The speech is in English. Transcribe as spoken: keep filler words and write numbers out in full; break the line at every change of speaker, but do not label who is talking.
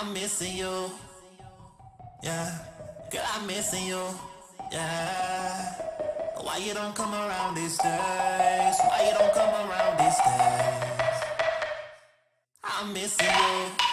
I'm missing you. Yeah, girl, I'm missing you. Yeah. Why you don't come around these days? Why you don't come around these days? I'm missing you.